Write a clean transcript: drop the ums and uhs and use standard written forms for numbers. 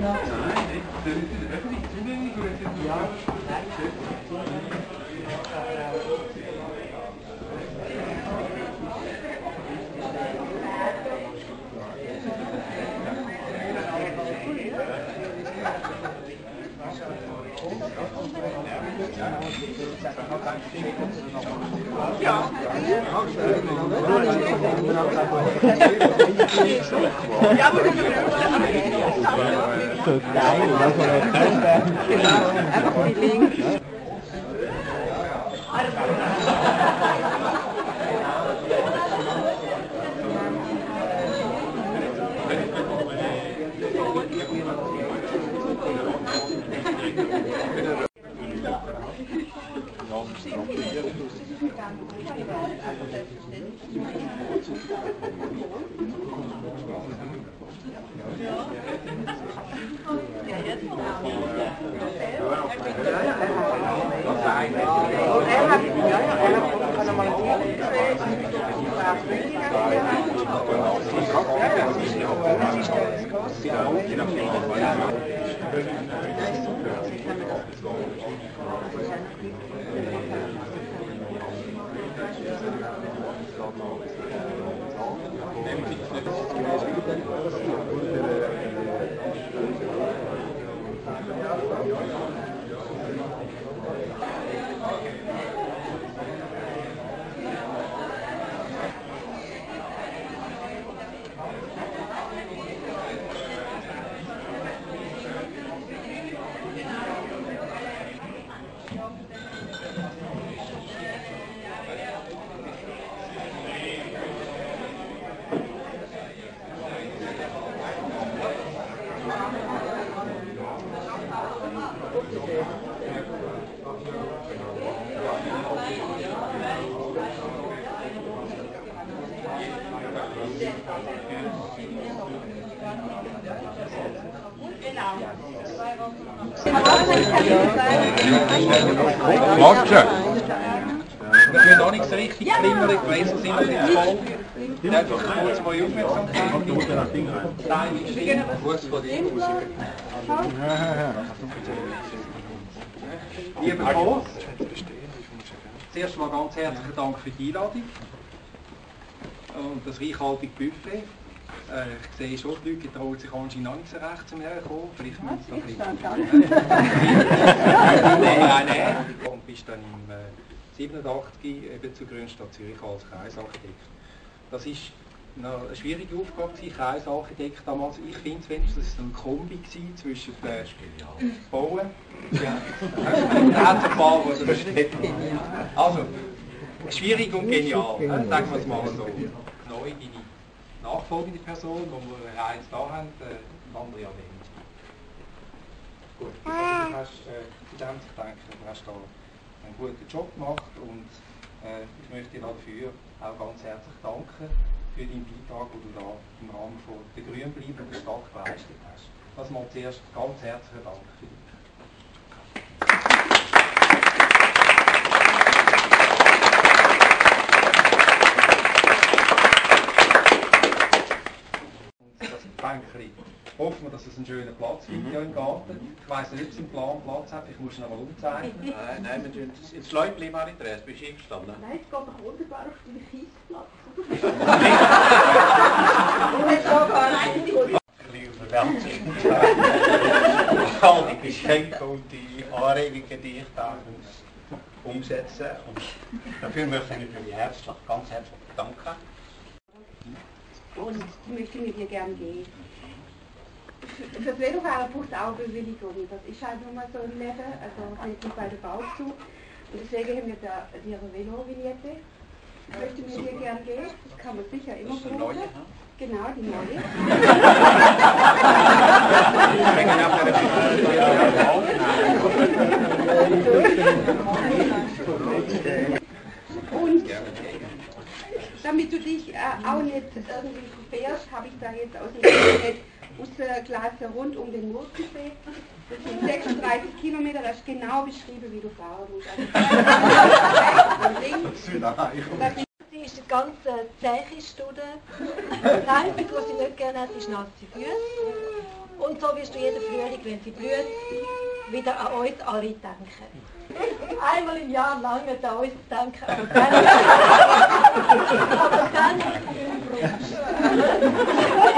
Matschen! Ich bin noch nicht so richtig klimmerig gewesen, sind wir jetzt voll. Ich habe einfach kurz mal Aufmerksamkeit. Nein, ich stehe kurz vor dir. Lieber Paul, zuerst mal ganz herzlichen Dank für die Einladung und das reichhaltige Buffet. Ich sehe schon, die Leute trauen sich anscheinend noch nicht so recht zum Herkommen. Vielleicht müssen wir es nein. Und bist dann im 87 eben zur Grünstadt Zürich als Kreisarchitekt. Das ist eine schwierige Aufgabe, Kreisarchitekt damals. Ich finde es wenigstens, dass es eine Kombi war zwischen Bauen. Ja. Also, schwierig und genial, sagen wir es mal so. Neu deine nachfolgende Person, die wir jetzt da haben, Andrea Wendt. Gut, du hast in dem ich denke, du hast da einen guten Job gemacht und ich möchte dir dafür auch ganz herzlich danken für deinen Beitrag, den du da im Rahmen von der Grünbleiben der Stadt geleistet hast. Das mal zuerst ganz herzlichen Dank für dich. Hoffen wir, dass es einen schönen Platz gibt hier im Garten. Ich weiss nicht, ob es im Plan Platz hat, ich muss ihn aber umzeichnen. Nein, wir tun ins Leute mal nicht rein, bist du eingestanden? Nein, es geht doch wunderbar auf den Kiesplatz. All die Geschenke und die Anregungen, die ich da umsetze. Und dafür möchte ich natürlich ganz herzlich danken. Und ich möchte mit dir gerne gehen. Für das Velofahren braucht es auch Bewilligung. Das ist halt nur mal so ein Leben, also nicht bei der Bauzug. Und deswegen haben wir da ihre Velo-Vignette. Ich möchte mit dir gerne gehen. Das kann man sicher immer brauchen. Neue, ne? Genau, die neue. Und damit du dich auch nicht irgendwie verfährst, habe ich da jetzt aus dem Internet ausgelassen rund um den Murtensee. Das sind 36 Kilometer, das ist genau beschrieben, wie du fahren musst. Sie ist eine ganz zähe Stunde. Das Einzige, was sie nicht gerne hat, ist nasse Füße. Und so wirst du jeden Frühling, wenn sie blüht, wieder an uns alle denken. Einmal im Jahr lang nicht an uns denken, aber dann